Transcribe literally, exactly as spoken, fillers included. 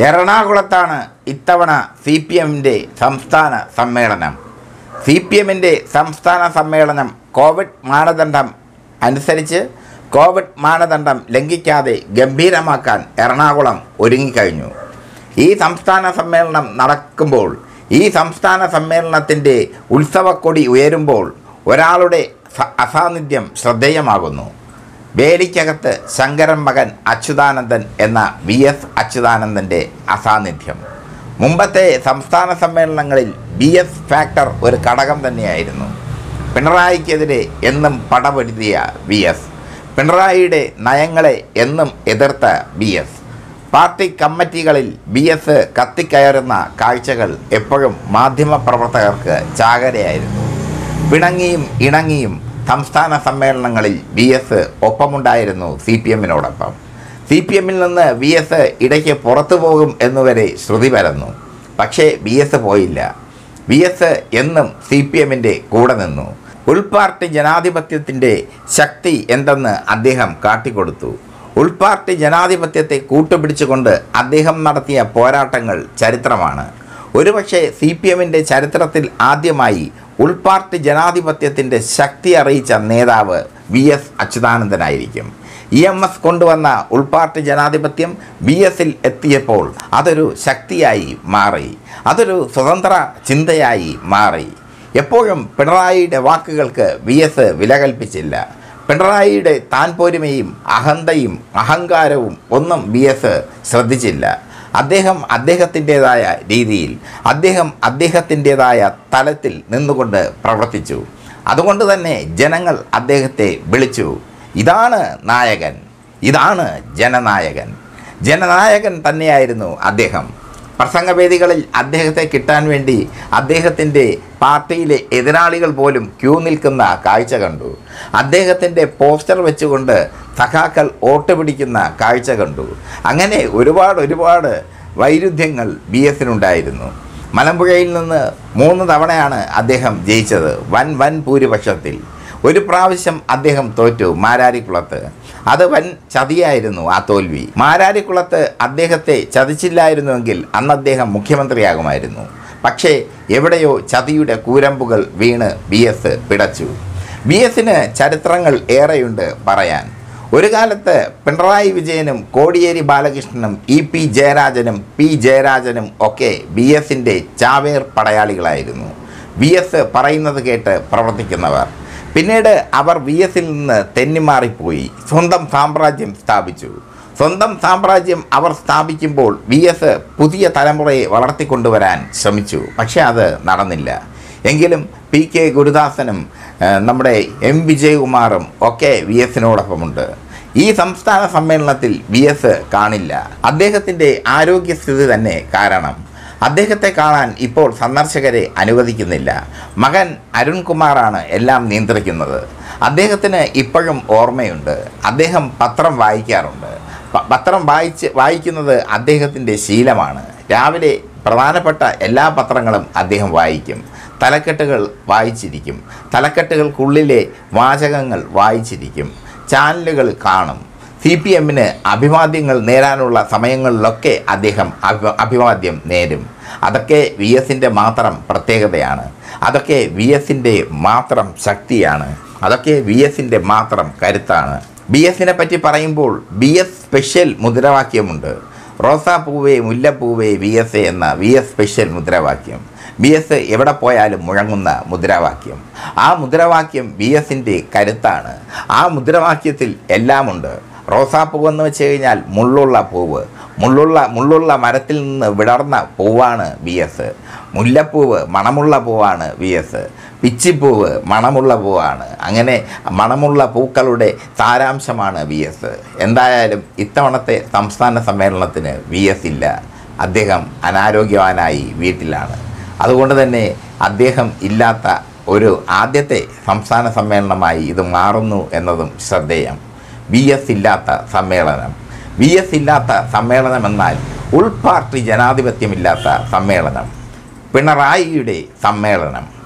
എറണാകുളത്താണ് ഇത്തവണ C P എമ്മിൻ്റെ സംസ്ഥാന സമ്മേളനം. സി പി എമ്മിൻ്റെ സംസ്ഥാന സമ്മേളനം കോവിഡ് മാനദണ്ഡം അനുസരിച്ച് കോവിഡ് മാനദണ്ഡം ലംഘിക്കാതെ ഗംഭീരമാക്കാൻ എറണാകുളം ഒരുങ്ങിക്കഴിഞ്ഞു. ഈ സംസ്ഥാന സമ്മേളനം നടക്കുമ്പോൾ, ഈ സംസ്ഥാന സമ്മേളനത്തിൻ്റെ ഉത്സവക്കൊടി ഉയരുമ്പോൾ ഒരാളുടെ അസാന്നിധ്യം ശ്രദ്ധേയമാകുന്നു. വേലിക്കകത്ത് ശങ്കരൻ മകൻ അച്യുതാനന്ദൻ എന്ന വി എസ് അച്യുതാനന്ദൻ്റെ അസാന്നിധ്യം. മുമ്പത്തെ സംസ്ഥാന സമ്മേളനങ്ങളിൽ ബി എസ് ഫാക്ടർ ഒരു ഘടകം തന്നെയായിരുന്നു. പിണറായിക്കെതിരെ എന്നും പടപൊരുതിയ വി എസ്, പിണറായിയുടെ നയങ്ങളെ എന്നും എതിർത്ത ബി എസ്, പാർട്ടി കമ്മിറ്റികളിൽ ബി എസ് കത്തിക്കയറുന്ന കാഴ്ചകൾ എപ്പോഴും മാധ്യമപ്രവർത്തകർക്ക് ചാകരയായിരുന്നു. പിണങ്ങിയും ഇണങ്ങിയും സംസ്ഥാന സമ്മേളനങ്ങളിൽ വി എസ് ഒപ്പമുണ്ടായിരുന്നു സി പി എമ്മിനോടൊപ്പം. സി പി എമ്മിൽ നിന്ന് വി എസ് ഇടയ്ക്ക് പുറത്തു പോകും എന്നുവരെ ശ്രുതി പരന്നു. പക്ഷേ വി എസ് പോയില്ല. വി എസ് എന്നും സി പി എമ്മിൻ്റെ കൂടെ നിന്നു. ഉൾപാർട്ടി ജനാധിപത്യത്തിൻ്റെ ശക്തി എന്തെന്ന് അദ്ദേഹം കാട്ടിക്കൊടുത്തു. ഉൾപാർട്ടി ജനാധിപത്യത്തെ കൂട്ടുപിടിച്ചുകൊണ്ട് അദ്ദേഹം നടത്തിയ പോരാട്ടങ്ങൾ ചരിത്രമാണ്. ഒരുപക്ഷെ സി പി എമ്മിൻ്റെ ചരിത്രത്തിൽ ആദ്യമായി ഉൾപാർട്ടി ജനാധിപത്യത്തിൻ്റെ ശക്തി അറിയിച്ച നേതാവ് വി എസ് അച്യുതാനന്ദനായിരിക്കും. ഇ എം എസ് കൊണ്ടുവന്ന ഉൾപാർട്ടി ജനാധിപത്യം ബി എസിൽ എത്തിയപ്പോൾ അതൊരു ശക്തിയായി മാറി, അതൊരു സ്വതന്ത്ര ചിന്തയായി മാറി. എപ്പോഴും പിണറായിയുടെ വാക്കുകൾക്ക് വി എസ് വില കൽപ്പിച്ചില്ല. പിണറായിയുടെ താൻപോരിമയും അഹന്തയും അഹങ്കാരവും ഒന്നും വി എസ് ശ്രദ്ധിച്ചില്ല. അദ്ദേഹം അദ്ദേഹത്തിൻ്റേതായ രീതിയിൽ, അദ്ദേഹം അദ്ദേഹത്തിൻ്റേതായ തലത്തിൽ നിന്നുകൊണ്ട് പ്രവർത്തിച്ചു. അതുകൊണ്ട് തന്നെ ജനങ്ങൾ അദ്ദേഹത്തെ വിളിച്ചു, ഇതാണ് നായകൻ, ഇതാണ് ജനനായകൻ. ജനനായകൻ തന്നെയായിരുന്നു അദ്ദേഹം. പ്രസംഗവേദികളിൽ അദ്ദേഹത്തെ കിട്ടാൻ വേണ്ടി അദ്ദേഹത്തിൻ്റെ പാർട്ടിയിലെ എതിരാളികൾ പോലും ക്യൂ നിൽക്കുന്ന കാഴ്ച കണ്ടു. അദ്ദേഹത്തിൻ്റെ പോസ്റ്റർ വെച്ചുകൊണ്ട് സഖാക്കൾ വോട്ട് പിടിക്കുന്ന കാഴ്ച കണ്ടു. അങ്ങനെ ഒരുപാട് ഒരുപാട് വൈരുദ്ധ്യങ്ങൾ ബി എസിനുണ്ടായിരുന്നു. മലമ്പുഴയിൽ നിന്ന് മൂന്ന് തവണയാണ് അദ്ദേഹം ജയിച്ചത്, വൻ വൻ ഭൂരിപക്ഷത്തിൽ. ഒരു പ്രാവശ്യം അദ്ദേഹം തോറ്റു മാരാരിക്കുളത്ത്. അത് വൻ ചതിയായിരുന്നു ആ തോൽവി. മാരാരിക്കുളത്ത് അദ്ദേഹത്തെ ചതിച്ചില്ലായിരുന്നുവെങ്കിൽ അന്ന് അദ്ദേഹം മുഖ്യമന്ത്രിയാകുമായിരുന്നു. പക്ഷേ എവിടെയോ ചതിയുടെ കൂരമ്പുകൾ വീണ് ബി എസ് പിടച്ചു. ബി എസിന് ചരിത്രങ്ങൾ ഏറെയുണ്ട് പറയാൻ. ഒരു കാലത്ത് പിണറായി വിജയനും കോടിയേരി ബാലകൃഷ്ണനും ഇ പി ജയരാജനും പി ജയരാജനും ഒക്കെ ബി എസിൻ്റെ ചാവേർ പടയാളികളായിരുന്നു. ബി എസ് പറയുന്നത് കേട്ട് പ്രവർത്തിക്കുന്നവർ. പിന്നീട് അവർ വി എസിൽ നിന്ന് തെന്നിമാറിപ്പോയി സ്വന്തം സാമ്രാജ്യം സ്ഥാപിച്ചു. സ്വന്തം സാമ്രാജ്യം അവർ സ്ഥാപിക്കുമ്പോൾ വി എസ് പുതിയ തലമുറയെ വളർത്തിക്കൊണ്ടുവരാൻ ശ്രമിച്ചു. പക്ഷേ അത് നടന്നില്ല. എങ്കിലും പി കെ ഗുരുദാസനും നമ്മുടെ എം വിജയകുമാറും ഒക്കെ വി എസിനോടൊപ്പമുണ്ട്. ഈ സംസ്ഥാന സമ്മേളനത്തിൽ വി എസ് കാണില്ല. അദ്ദേഹത്തിൻ്റെ ആരോഗ്യസ്ഥിതി തന്നെ കാരണം. അദ്ദേഹത്തെ കാണാൻ ഇപ്പോൾ സന്ദർശകരെ അനുവദിക്കുന്നില്ല. മകൻ അരുൺകുമാറാണ് എല്ലാം നിയന്ത്രിക്കുന്നത്. അദ്ദേഹത്തിന് ഇപ്പോഴും ഓർമ്മയുണ്ട്. അദ്ദേഹം പത്രം വായിക്കാറുണ്ട്. പത്രം വായിച്ച് വായിക്കുന്നത് അദ്ദേഹത്തിൻ്റെ ശീലമാണ്. രാവിലെ പ്രധാനപ്പെട്ട എല്ലാ പത്രങ്ങളും അദ്ദേഹം വായിക്കും. തലക്കെട്ടുകൾ വായിച്ചിരിക്കും. തലക്കെട്ടുകൾക്കുള്ളിലെ വാചകങ്ങൾ വായിച്ചിരിക്കും. ചാനലുകൾ കാണും. സി പി എമ്മിന് അഭിവാദ്യങ്ങൾ നേരാനുള്ള സമയങ്ങളിലൊക്കെ അദ്ദേഹം അഭിവാദ്യം നേരും. അതൊക്കെ വി എസിൻ്റെ മാത്രം പ്രത്യേകതയാണ്. അതൊക്കെ വി എസിൻ്റെ മാത്രം ശക്തിയാണ്. അതൊക്കെ വി എസിൻ്റെ മാത്രം കരുത്താണ്. ബി എസിനെ പറ്റി പറയുമ്പോൾ ബി എസ് സ്പെഷ്യൽ മുദ്രാവാക്യമുണ്ട്. റോസാപ്പൂവേ മുല്ലപ്പൂവേ വി എസ് എന്ന വി എസ് സ്പെഷ്യൽ മുദ്രാവാക്യം. ബി എസ് എവിടെ പോയാലും മുഴങ്ങുന്ന മുദ്രാവാക്യം. ആ മുദ്രാവാക്യം ബി എസിൻ്റെ കരുത്താണ്. ആ മുദ്രാവാക്യത്തിൽ എല്ലാമുണ്ട്. റോസാപ്പൂവ് എന്ന് വെച്ച് കഴിഞ്ഞാൽ മുള്ളുള്ള പൂവ്, മുള്ളുള്ള മുള്ളുള്ള മരത്തിൽ നിന്ന് വിടർന്ന പൂവാണ് വി എസ്. മുല്ലപ്പൂവ് മണമുള്ള പൂവാണ് വി എസ്. പിച്ചിപ്പൂവ് മണമുള്ള പൂവാണ്. അങ്ങനെ മണമുള്ള പൂക്കളുടെ സാരാംശമാണ് വി എസ്. എന്തായാലും ഇത്തവണത്തെ സംസ്ഥാന സമ്മേളനത്തിന് വി എസ് ഇല്ല. അദ്ദേഹം അനാരോഗ്യവാനായി വീട്ടിലാണ്. അതുകൊണ്ട് തന്നെ അദ്ദേഹം ഇല്ലാത്ത ഒരു ആദ്യത്തെ സംസ്ഥാന സമ്മേളനമായി ഇത് മാറുന്നു എന്നതും ശ്രദ്ധേയം. വി എസ് ഇല്ലാത്ത സമ്മേളനം. വി എസ് ഇല്ലാത്ത സമ്മേളനം എന്നാൽ ഉൾപാർട്ടി ജനാധിപത്യമില്ലാത്ത സമ്മേളനം. പിണറായിയുടെ സമ്മേളനം.